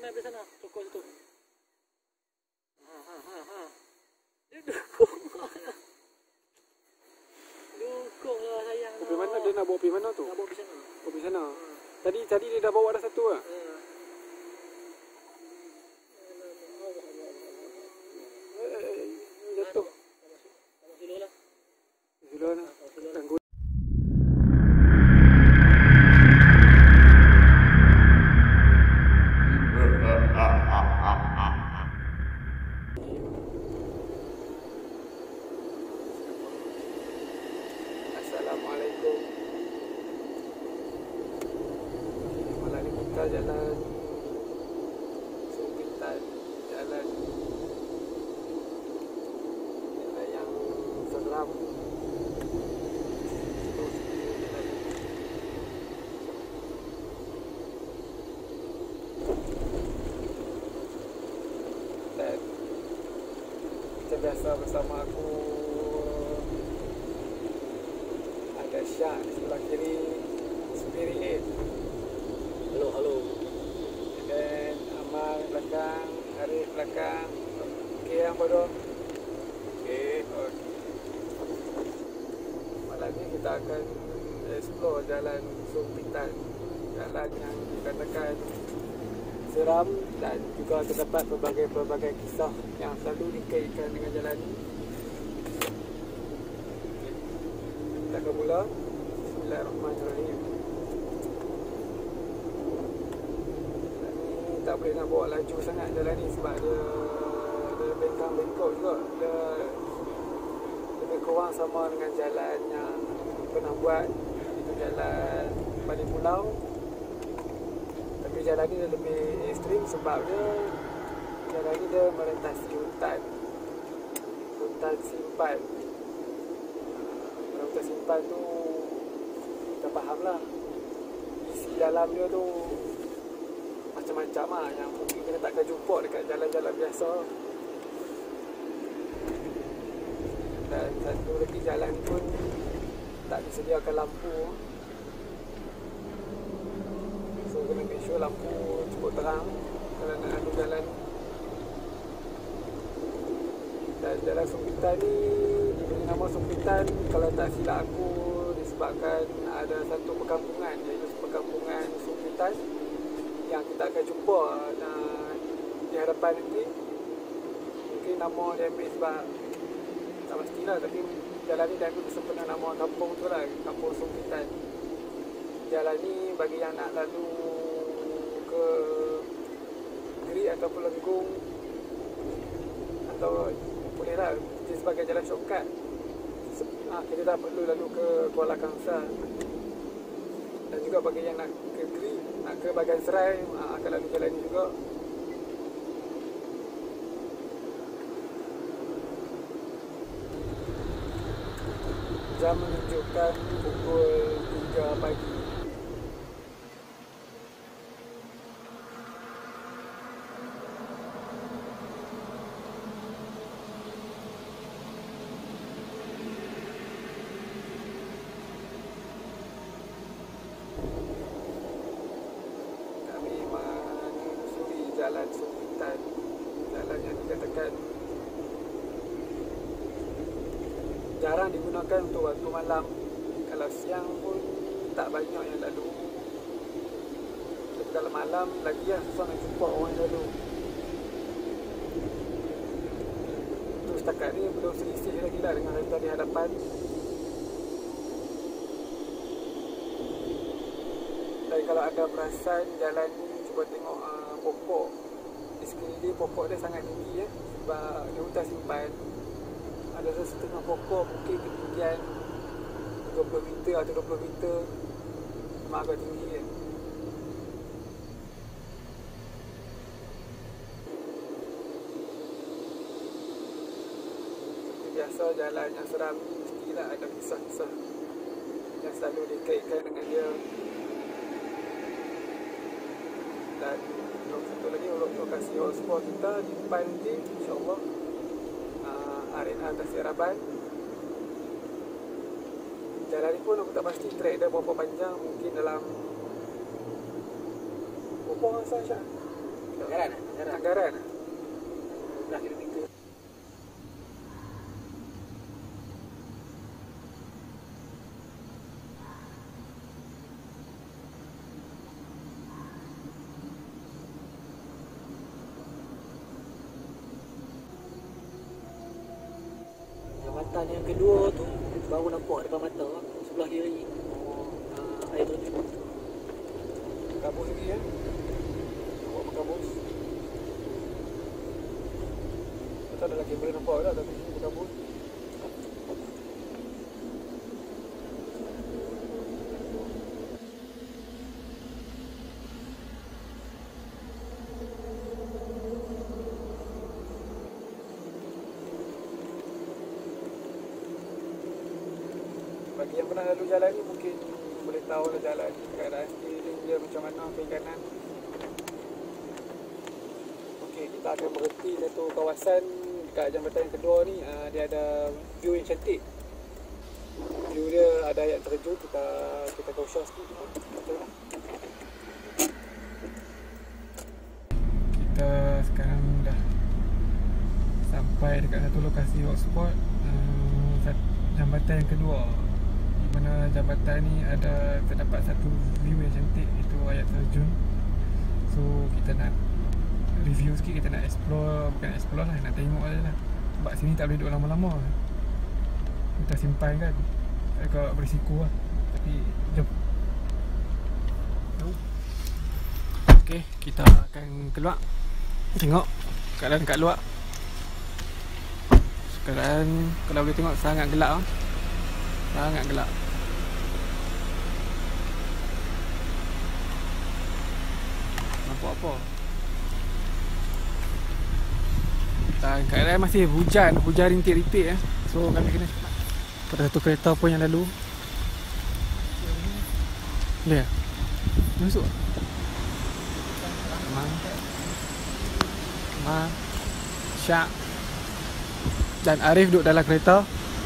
main di sana, toko situ. Dia dukung lah sayang. Pergi mana dia nak bawa pergi mana tu? Nak bawa di sana. Oh, pergi sana. Tadi dia dah bawa dah satu ah. Jatuh. Dulu lah. Dulu lah. Ganggu. Assalamualaikum. Malam ni kita jalan Sumpitan, jalan yang seram. Dan kita biasa bersama aku ada Syah di sebelah kiri, Spirit 8. Halo. Dan Amal belakang, Arif belakang. Okey yang bodoh. Okey. Malam ni kita akan explore jalan Sumpitan, jalan yang dikatakan seram dan juga terdapat pelbagai kisah yang selalu dikaitkan dengan jalan ini. Kita akan mula. Bismillahirrahmanirrahim. Tak boleh nak bawa laju sangat jalan ni sebab dia bengkang-bengkok juga. Dia lebih kurang sama dengan jalan yang pernah buat, itu jalan balik pulau. Tapi jalan ni dia lebih ekstrim sebab jalan ni dia melintasi hutan simpan. Hutan simpan tu kita faham lah isi dalam dia tu macam-macam lah yang mungkin kita takkan jumpa dekat jalan-jalan biasa. Dan satu lagi jalan pun tak disediakan lampu, so kena make sure lampu cukup terang kalau nak lalu jalan. Dan jalan Sumpitan ni diberi nama Sumpitan kalau tak silap aku disebabkan ada satu perkampungan, iaitu perkampungan Sumpitan yang kita akan jumpa di hadapan nanti. Mungkin nama dia ambil sebab tak pastilah, tapi jalan ni dia ambil sempena nama kampung tu lah, Kampung Sumpitan. Jalan ni bagi yang nak lalu ke Gerik ataupun Lenggong, atau boleh lah dia sebagai jalan shortcut. Kita tak perlu lalu ke Kuala Kangsar. Dan juga bagi yang nak ke Gerik, nak ke Bagan Serai, akan lalu jalan ni juga. Jam menunjukkan pukul 3 pagi. Jalan Sumpitan, jalan yang dikatakan jarang digunakan untuk waktu malam. Kalau siang pun tak banyak yang lalu. Tapi kalau malam lagi lah susah nak jumpa orang yang lalu. Untuk setakat ni belum selisih lagi lah dengan kereta di hadapan. Dan kalau ada perasan jalan ni, cuba tengok pokok di sekeliling. Pokok dia sangat tinggi ya, sebab di hutan simpan. Ada setengah pokok mungkin ketinggian 20 meter atau 20 meter, memang agak tinggi ya. Seperti biasa jalan yang seram mestilah ada kisah-kisah yang selalu dikaitkan dengan dia. Dan satu lagi lokasi hotspot kita di depan nanti, insyaAllah Arena Tasik Raban. Jalan ni pun aku tak pasti trek dia berapa panjang, mungkin dalam berapa masa Syah? Tanggaran. Tanggaran. 12 kilometer. Jambatan yang kedua tu baru nampak depan mata sebelah kiri. Air terjun. Kabus lagi ya. Nampak berkabus. Tak ada lagi boleh nampak dah tapi berkabus. Bagi yang pernah lalu jalan ni mungkin boleh tahu lah jalan keadaan sekeliling dia macam mana kiri kanan. Okey, kita akan berhenti satu kawasan dekat jambatan yang kedua ni. Dia ada view yang cantik. View dia ada air terjun, kita kau share sikit. Kita sekarang dah sampai dekat satu lokasi hotspot, jambatan yang kedua. Di mana jambatan ni ada terdapat satu view yang cantik, itu air terjun. So kita nak review sikit, kita nak explore, bukan explore lah, nak tengok je lah. Sebab sini tak boleh duduk lama-lama, kita simpan kan, agak berisiko lah. Tapi jom. Okay, kita akan keluar tengok keadaan kat luar. Sekarang kalau boleh tengok sangat gelap lah. Sangat gelap. Nampak apa? Dan keadaan masih hujan rintik-rintik . So kami kena cepat. Pada satu kereta pun yang lalu. Boleh tak? Masuk. Mak Syak dan Arif duduk dalam kereta.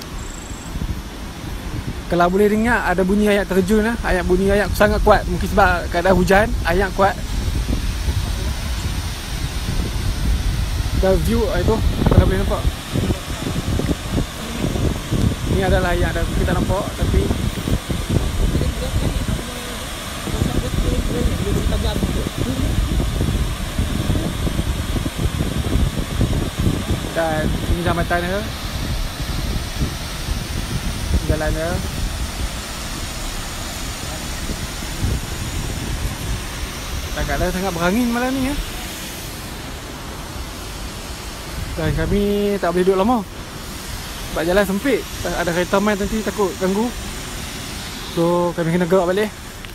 Kalau boleh dengar ada bunyi ayat terjun lah. Bunyi ayat sangat kuat. Mungkin sebab keadaan hujan, ayat kuat. Dan view itu kalau boleh nampak. Ni adalah ayat dah kita nampak, tapi dan ini jambatan dia. Jalan dia. Kadang-kadang sangat berangin malam ni . Dan kami tak boleh duduk lama sebab jalan sempit. Ada kereta main nanti takut ganggu. So kami kena gerak balik.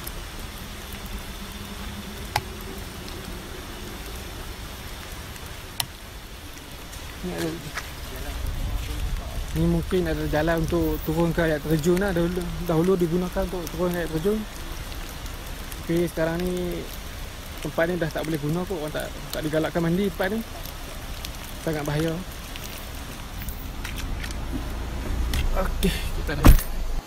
Ni mungkin ada jalan untuk turun ke air terjun lah. Dahulu digunakan untuk turun ke air terjun. Tapi sekarang ni tempat ni dah tak boleh guna kot. Orang tak digalakkan mandi tempat ni. Sangat bahaya. Okey, kita dah.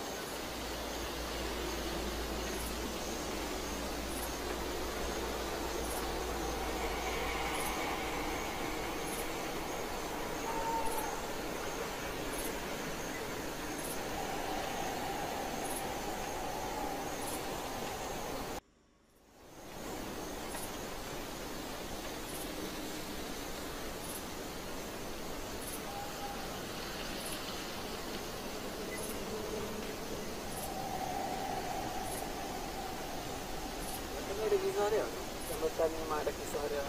Ada kisah dia. Jambatan ni memang ada kisah dia.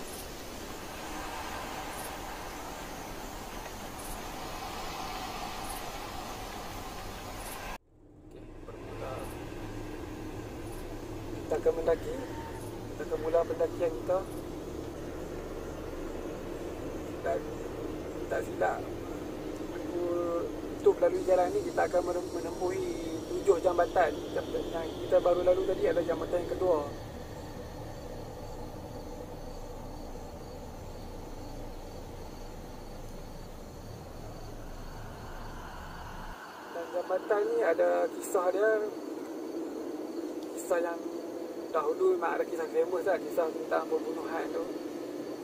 Okey, bermula. Kita akan mendaki. Kita akan mula pendakian kita. Dan tak silap, untuk melalui jalan ni kita akan menempuhi 7 jambatan. Yang kita baru lalu tadi adalah jambatan yang kedua. Jambatan ni ada kisah dia. Kisah yang dahulu memang ada kisah famous lah. Kisah tentang pembunuhan tu.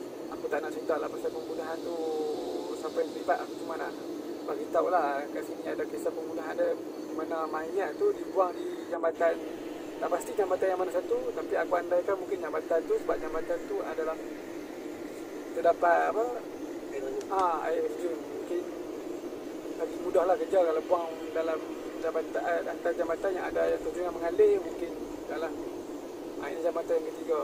aku tak nak cerita lah pasal pembunuhan tu siapa yang terlibat. Aku cuma nak bagi tahu lah kat sini ada kisah pembunuhan ada di mana mayat tu dibuang di jambatan. Tak pasti jambatan yang mana satu, tapi aku andaikan mungkin jambatan tu sebab jambatan tu adalah terdapat apa? Air terjun. Mungkin lagi mudah lah kerja kalau buang dalam jambatan, antara jambatan yang ada air terjun yang mengalir, mungkin dalam ini jambatan yang ketiga.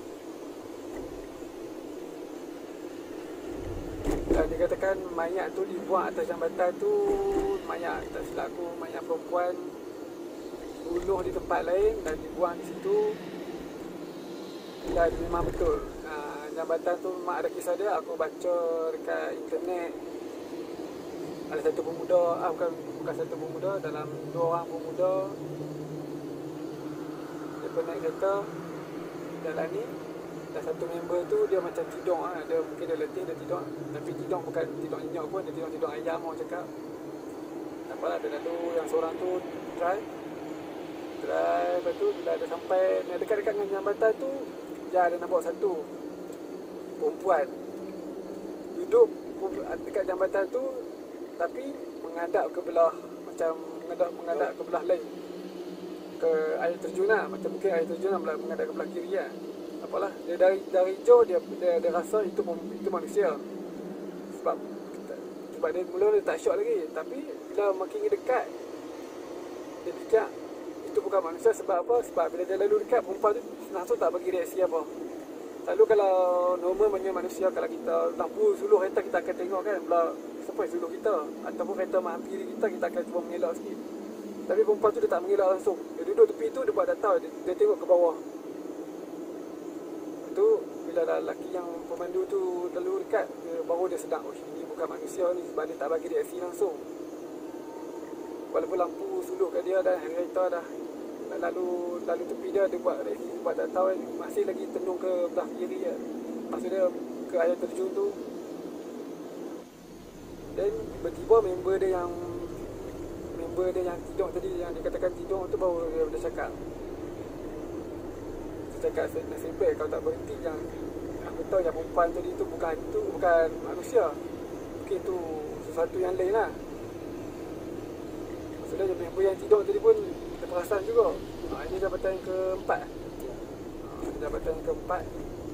Dan dikatakan mayat tu dibuang atas jambatan tu, mayat tak silap aku, mayat perempuan bunuh di tempat lain dan dibuang di situ. Dan memang betul, jambatan tu memang ada kisah dia. Aku baca dekat internet, ada satu pemuda, bukan satu pemuda, dalam 2 orang pemuda, dia pernah kereta jalan ni. Dan satu member tu dia macam tidung, dia mungkin dia letih, dia tidung. Tapi tidung bukan tidung nyenyak pun, dia tidung ayam orang cakap. Tak apalah, dia lalu yang seorang tu drive. Lepas tu bila dia sampai dekat-dekat dengan jambatan tu, dia ada nampak satu perempuan duduk dekat jambatan tu, tapi menghadap ke belah, macam menghadap ke belah lain, ke air terjun lah. Macam mungkin air terjun lah, menghadap ke belah kiri lah. Apalah, dia dari jauh dia rasa itu manusia. Sebab dia mula dia tak syok lagi, tapi bila makin dekat dia fikir itu bukan manusia. Sebab apa? Sebab bila dia lalu dekat, perempuan tu langsung tak bagi reaksi apa. Selalu kalau normalnya manusia, kalau kita lampu suluh kereta, kita akan tengok kan belah siapa yang suluh kita, ataupun kereta menghampiri kita akan cuba mengelak sikit. Tapi perempuan tu dia tak mengelak langsung. Dia duduk tepi tu, dia buat datang, dia tengok ke bawah. Tu bila lelaki yang pemandu tu lalu dekat, baru dia sedar, oh ini bukan manusia ni, sebab dia tak bagi reaksi langsung. Walaupun lampu suluh kat dia dan kereta dah lalu tepi dia buat reaksi, buat tak tahu, masih lagi tenung ke belah kiri ya. Maksudnya ke air terjun tu. Dan tiba-tiba member dia yang tidung tadi, yang dikatakan tidung tu, baru dia cakap. Dia cakap, nasib baik kau tak berhenti, jangan. Aku tahu yang perempuan tadi tu bukan manusia. Mungkin tu sesuatu yang lain lah. Maksudnya member yang tidung tadi pun terperasan juga. Ini jabatan yang keempat. Jabatan yang keempat.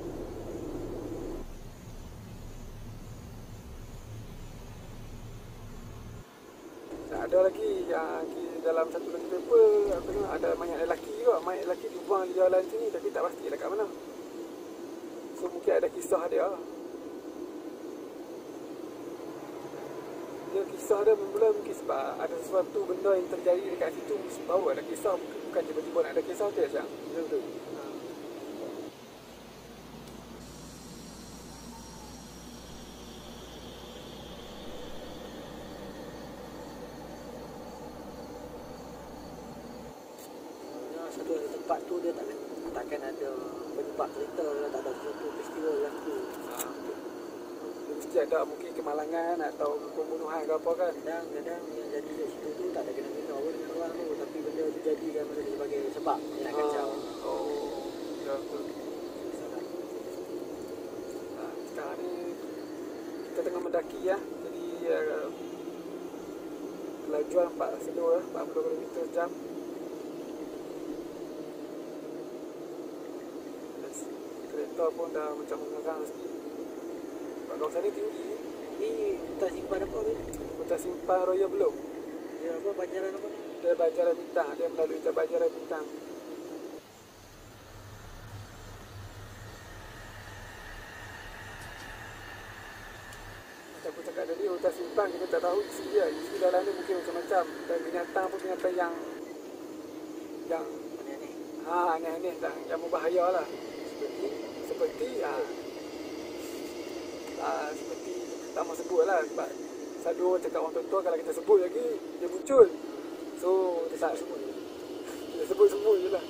Ada lagi yang dalam satu lagi paper, aku tengok ada mayat lelaki juga. Mayat lelaki dibuang di jalan sini, tapi tak pasti dekat mana. So mungkin ada kisah dia. Kisah dia bermula mungkin sebab ada sesuatu benda yang terjadi dekat situ, baru ada kisah. Bukan tiba-tiba nak ada kisah tu macam. Betul. Satu tempat tu dia takkan ada penyebab cerita, tak ada sesuatu peristiwa berlaku. Mesti ada mungkin kemalangan atau pembunuhan ke apa kan. Kadang-kadang yang jadi kat situ tu tak ada kena-kena pun dengan orang tu, tapi benda tu jadikan sebagai sebab yang kacau. Ya betul. Sekarang ni kita tengah mendaki ya. Jadi kelajuan 40 km jam. Kereta pun dah macam mengerang sikit. Sebab kawasan ni tinggi. Ni hutan simpan apa ni? Hutan simpan Raya Belum. Dia apa, Banjaran apa ni? Dia Banjaran Bintang. Dia melalui Banjaran Bintang. Macam aku cakap tadi, hutan simpan kita tak tahu isi dia. Isi dalam ni mungkin macam-macam. Dan binatang pun binatang yang aneh-aneh yang berbahaya lah. Seperti tak mahu sebut lah, sebab selalu orang cakap orang tua kalau kita sebut lagi dia muncul, so dia tak sebut, kita sebut semua je lah.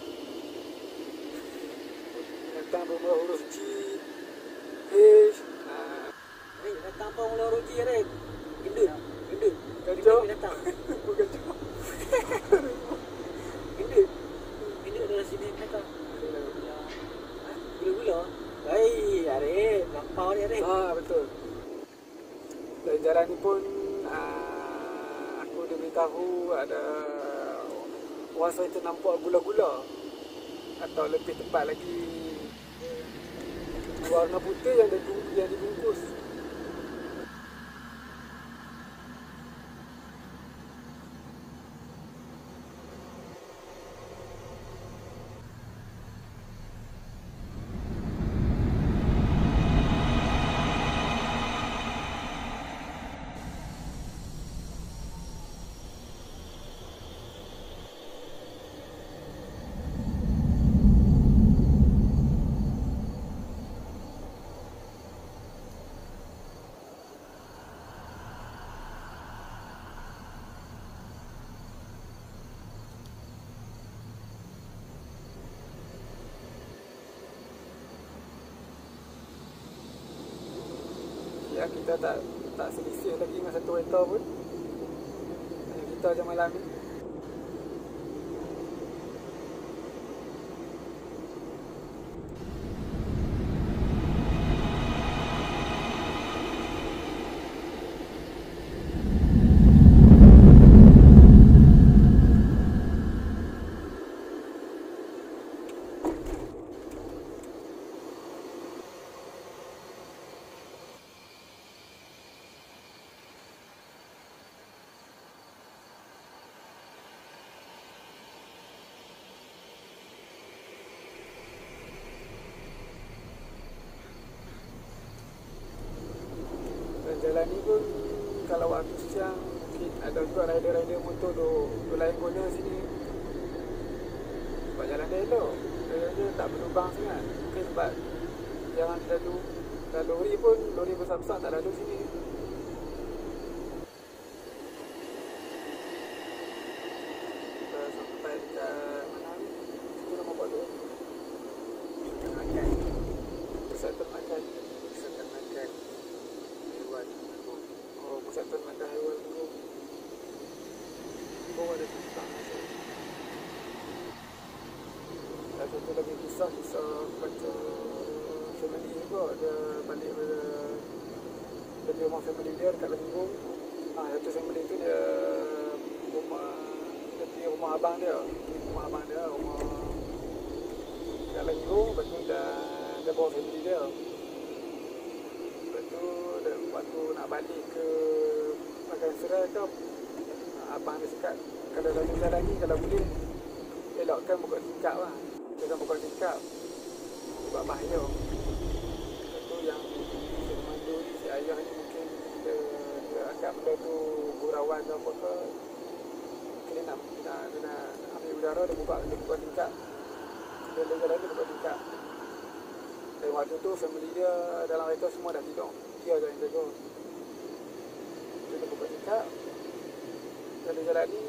Binatang bermula huruf G, H, binatang apa mula huruf G ni? Gendut gajah, binatang. gajah, Gendut dari sini binatang. Gula-gula. Baik, Arif, lampau ni Arif. Betul. Dari jalan ni pun aku diberitahu ada orang saya nampak gula-gula, atau lebih tepat lagi warna putih yang dibungkus. Ya, kita tak selisih lagi dengan satu kereta pun. Hanya kita je malam ni. Jalan ni pun kalau waktu siang mungkin ada juga rider-rider motor tu lain guna sini. Sebab jalan dia elok, dia tak berlubang sangat. Mungkin sebab jangan lalu lori pun, lori besar-besar tak lalu sini. Kita sampai dekat mana ni? Situ nama buat tu Pusat Makan. Pusat Makan Pusat Makan Haiwan Gurung. Ada tentang ada satu lagi kisah baca family juga. Dia balik dari rumah family dia dekat Lenggong. Satu family tu dia pergi rumah abang dia rumah dekat Lenggong. Lepas tu dia bawa family dia. Lepas tu waktu nak balik ke Makan Serai tu, abang dia cakap kalau lalu jalan ni, kalau boleh elokkan buka tingkap lah. Jangan buka tingkap sebab bahaya. Lepas tu yang si pemandu ni, si ayah ni mungkin dia anggap benda tu gurauan ke apa ke. Mungkin dia nak ambil udara, dia buka tingkap. Dia lalu jalan dia buka tingkap. Dan waktu tu family dia dalam kereta semua dah tidur. Dia je yang jaga. Dia buka tingkap. Jalan ni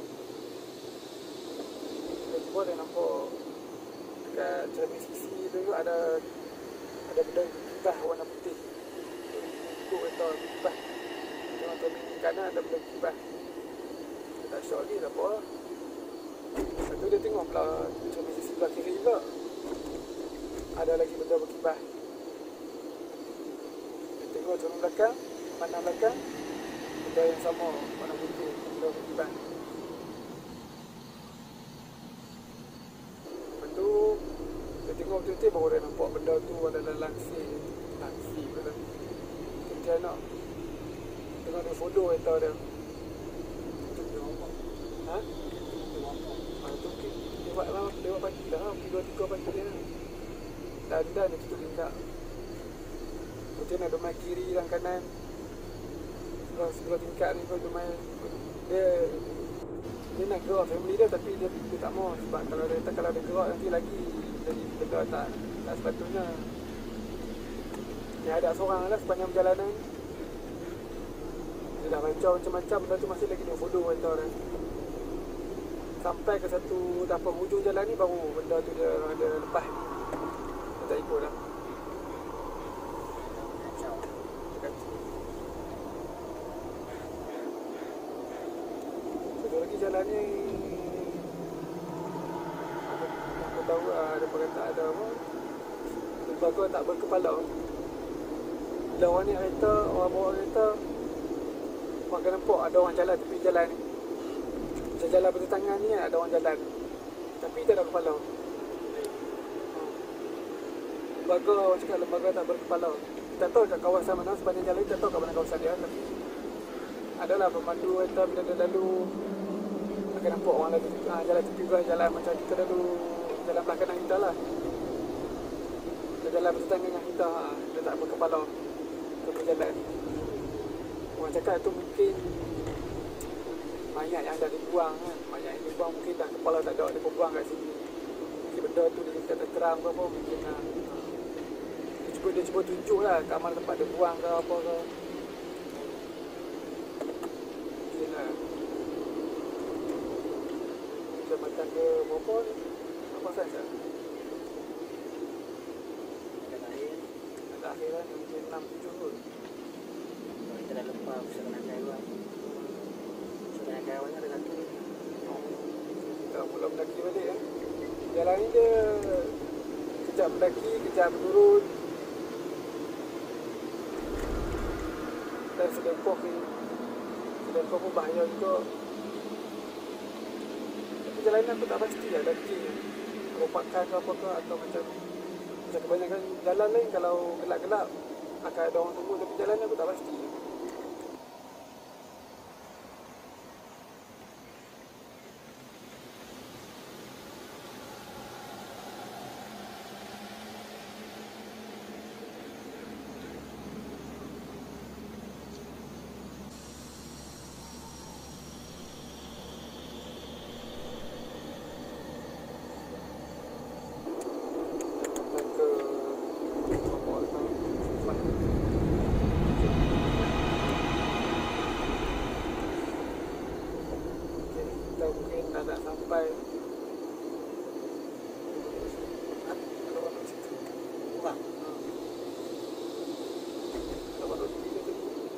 tiba-tiba dia nampak dekat cermin sisi tu ada benda kibas warna putih. Ikut kereta kibas. Tengok cermin kanan ada benda kibas. Dia tak syok lagi, tak apa lah. Lepas tu dia tengok pula cermin sisi belah kiri juga. Ada lagi benda berkibas. Dia tengok cermin belakang, pandang belakang, benda yang sama, warna putih, benda berkibas. Lepas tu dia tengok betul-betul baru dia nampak benda tu adalah langsir pula. Kuntilanak. Tengok dia follow kereta dia. Tu lewat pagi dah, pergi 2-3 pagi dia. Dan dia tutup tingkap. Kemudian ada main kiri dan kanan. Sebelah tingkap ni pun dia nak gerak family dia, tapi dia tak mau. Sebab kalau dia gerak nanti lagi jadi benda tak sepatutnya. Dia ada seorang lah sepanjang perjalanan. Dia dah rancang macam-macam, benda tu masih lagi dia follow kereta dia. Sampai ke satu dapat hujung jalan ni baru benda tu dia lepas. Dia tak ikut dah. Satu lagi jalan ni aku tahu ada perkataan ada apa, lepas tu tak berkepala. Bila orang naik kereta, orang bawa kereta, orang akan nampak ada orang jalan tepi jalan ni. Macam jalan bertentangan ni ada orang jalan, tapi tak ada kepala. Lembaga, orang cakap lembaga tak berkepala. Tak tahu kat kawasan mana, sepanjang jalan ni tak tahu kat mana kawasan dia, tapi adalah pemandu kereta bila dia lalu akan nampak orang lalu jalan tepi belah jalan macam kita lalu jalan belah kanan kita lah. Dia jalan bertentangan dengan kita, dia tak berkepala tepi jalan. Orang cakap tu mungkin mayat yang dah dibuang kan. Mayat yang dibuang mungkin dah kepala tak ada, dia buang kat sini. Mungkin benda tu dia tak terang ke apa mungkin lah. Dia cuba tunjuk lah kat mana tempat dia buang ke apa ke. Mungkin lah. Jambatan ke berapa ni? Apa sahaja? Ada akhir lah, mungkin 6-7 kot. Kita dah lupa usaha nakai awal. Usaha nakai awalnya ada satu. Kita mula mendaki balik kan. Jalan ni dia kejap mendaki, kejap turun. Dan sedekop ni, sedekop pun bahaya juga. Tapi jalan ni aku tak pasti lah daki merupakan ke apa ke, atau macam kebanyakan jalan lain kalau gelap-gelap akan ada orang tunggu, tapi jalan ni aku tak pasti. Nak sampai ada orang di situ. Kurang. Ada orang di situ.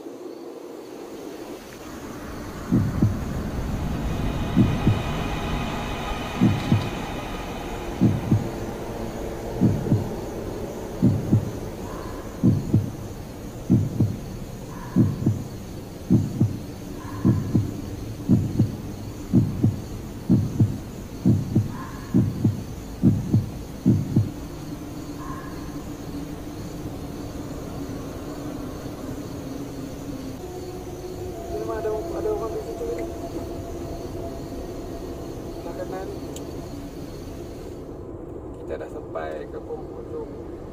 Ada orang di situ ni. Belah kanan kita dah sampai ke penghujung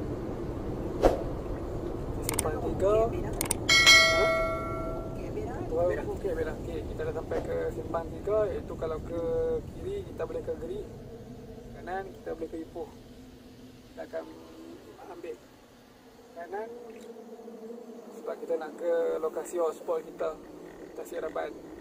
Simpang 3. Ha? Okey, belah. Okey, kita dah sampai ke Simpang 3, iaitu kalau ke kiri kita boleh ke Geri, kanan kita boleh ke Ipoh. Kita akan ambil kanan sebab kita nak ke lokasi hotspot kita, Tasik Raban.